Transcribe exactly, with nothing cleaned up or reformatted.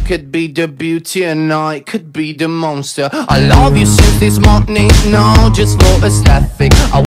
could be the beauty and I could be the monster. I love you since this morning, no, just for aesthetic. I